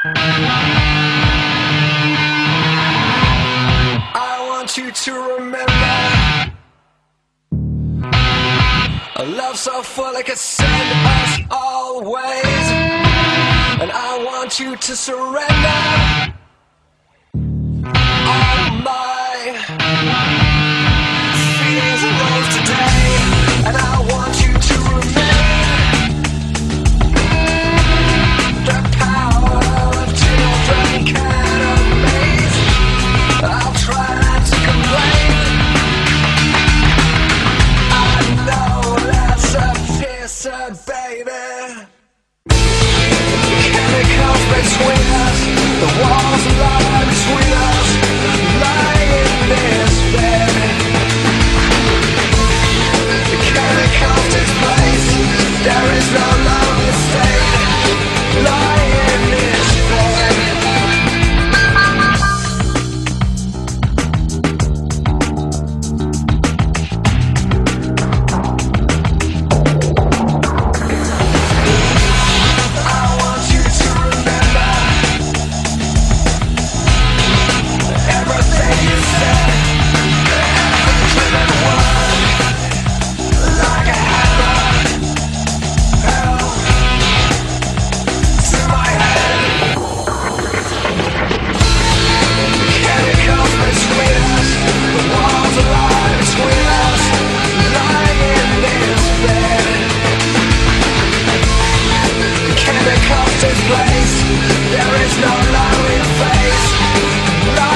I want you to remember a love so full it could send us always. And I want you to surrender all my feelings and rose today. And I want you to remember the power of children can amaze. I'll try not to complain. I know that's a pisser, baby. Chemicals between us, the walls lie between us, lying in this bed. The chemicals displaced, there is no lonely state, lying in this bed. I want you to remember everything you said. Every living word, like a hammer, held to my head. Chemicals between us, the walls lie between us, lying in this bed. Chemicals displaced, there is no lonely face.